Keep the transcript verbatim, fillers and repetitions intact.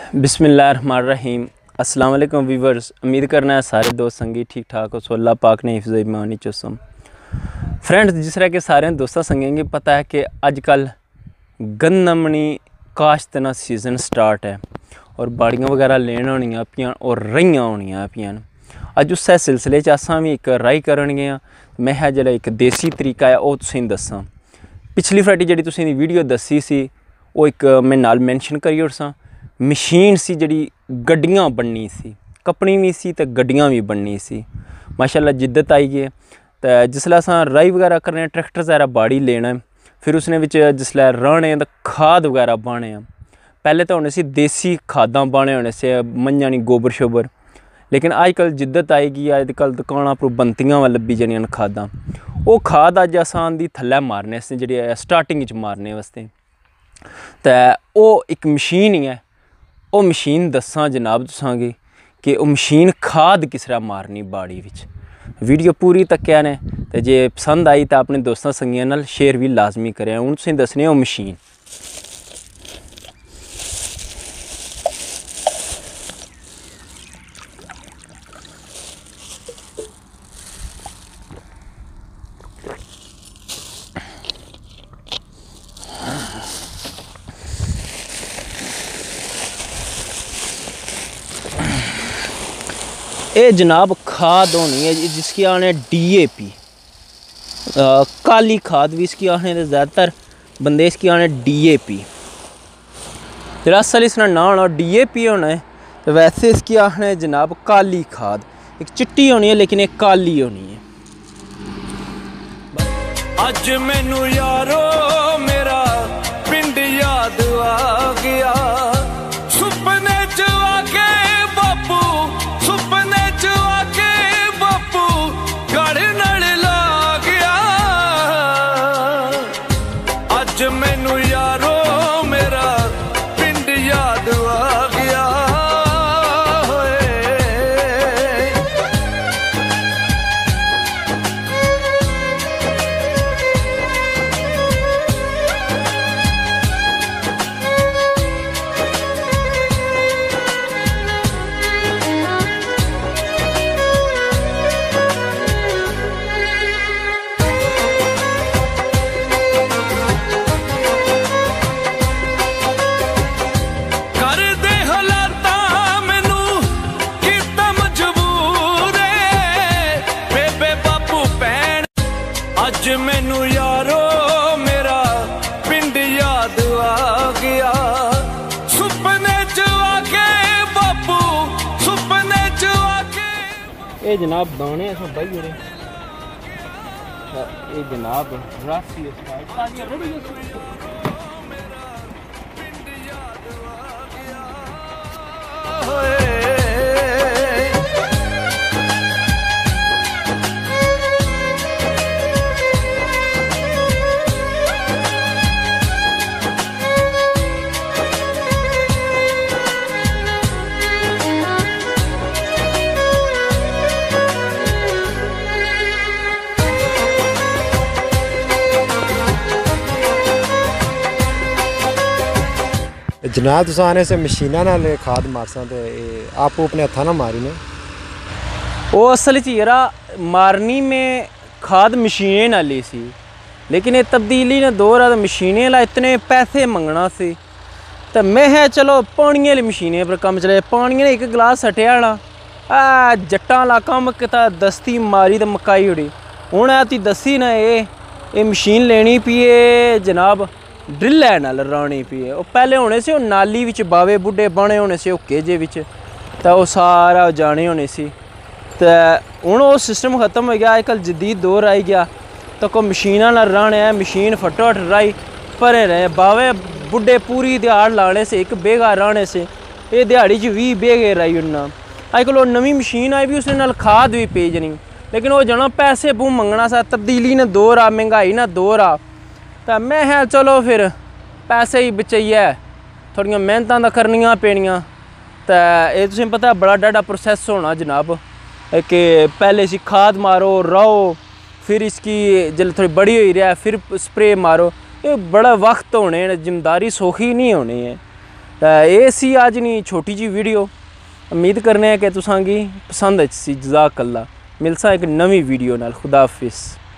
बिस्मिल्लाहिर्रहमानिर्रहीम। अस्सलाम वालेकुम व्यूवर्स, उम्मीद करना है सारे दोस्त संगी ठीक ठाक हो। सो अल्लाह पाक ने हिफ्ज़ ईमान चुसम फ्रेंड्स, जिस तरह के सारे दोस्तों संगी पता है कि अजकल गंदमनी काश्त ना सीज़न स्टार्ट है और बाड़ियाँ वगैरह लेन होनियां पियां और रहियां होनियां पियां। अज उस सिलसिले च असां भी एक राई करन गए। मैं है जेह्ड़ा एक देसी तरीका है वो तुसें दस्सां। पिछली फ्राइडे जिहड़ी तुसें वीडियो दस्सी सी वो एक मैं नाल मैंशन करी ओड़सां। मशीन सी जिहड़ी गड्डियां बननी सी, कपनी भी सी ते गड्डियां भी बननी सी। माशाअल्लाह जिद्दत आई गई। तो जिसलै असां राई वगैरह करने ट्रैक्टर जरा बाड़ी लेना, फिर उसने बिच जिसलै राह्ने तो खाद वगैरह बाह्ने। पहले तो होने सी देसी खादां बाह्ने होने से मंझां नी गोबर शोबर, लेकिन अजकल जिद्दत आई गई। अजकल दुकानां पर बनतियां लब्भी जानियां खादां। वो खाद अज असां दी थल्लै मारने आस्तै जेह्ड़ी स्टार्टिंग च मारने वास्ते ते ओह् एक मशीन ही है। वो मशीन दस्सां जनाब तुसांगी कि वो मशीन खाद किस तरह मारनी बाड़ी विच। वीडियो पूरी तक्या ने ते जे पसंद आई तो अपने दोस्तों संगियां नाल शेयर भी लाजमी करें। हुण तुसें दस्सने ओह् मशीन। ये जनाब खाद होनी है जिसकी आने डी ए पी, काली खाद भी इसकी आने तो ज़्यादातर बंदे इसकी आने डी ए पी। दरअसल इसका नाम होना डी ए पी होना है, तो वैसे इसकी आने जनाब काली खाद। एक चिट्टी होनी है लेकिन एक काली होनी है। अज मैनू यारो मेरा पिंड याद आ गया, सुपने च आके बापू, सुपने च आके बापू गड़ नड़ ला गया। अज मैनू यारो मेरा पिंड याद आ गया। अज मैनू यारो मेरा पिंड याद आ गया, सुपने च आके बापू, सुपने च आके। ये जनाब दाने असां बाई जेह्ड़े ये जनाब रासी जनाब तुस आने से मशीना नाल खाद मारसा ते आपू अपने हत्था ना मारी ने। वो असल च यरा मारनी में खाद मशीनें नाली सी, लेकिन ये तब्दीली ने दौर है तो मशीनें ला इतने पैसे मंगना सी तो मैं है चलो पानी आह्ली मशीनें पर कम्म चले। पानी ने एक गिलास सट्टेआ ना आ जट्टां ला कम्म कीता, दस्ती मारी तो मकाई उड़ी। हुण ऐ ती दस्सी ना ये ये मशीन लेनी पिए जनाब ड्रिल है नाल रानी पिए। वो पहले होने से नाली विच बावे बुढ़े बने होने से ओके जे विच तो वो सारा जाने होने सी। तो हुण वो सिस्टम खत्म हो गया। अजकल जदीद दौर आई गया तो को मशीना नाल राने है। मशीन फटोफट राई भरे रहे बावे बुढ़े पूरी दिहाड़ लाने से एक बेगा राने से ये दिहाड़ी च भी बेगे राई उड़ना। अजकल वो नवी मशीन आई भी उसने नाल खाद भी भेजनी, लेकिन वो जाना पैसे बू मंगना सा। तब्दीली ने दौर आ, महंगाई ना दौर आ। तो मैं है चलो फिर पैसे ही बचाइए थोड़ियां मेहनतां दा करनियां पेनियां। तो ये तुसें पता बड़ा डाढा प्रोसैस होना जनाब कि पहले इसी खाद मारो रहो, फिर इसकी जब थोड़ी बड़ी हुई रहा फिर स्प्रे मारो। ये बड़ा वक्त होने, जिम्मेदारी सौखी नहीं होनी है। ये सी अज नहीं छोटी जी वीडियो। उम्मीद करने कि तुसांगी पसंद सी। जज़ाकल्ला। मिलसा एक नवी वीडियो नाल। खुदा हाफिज़।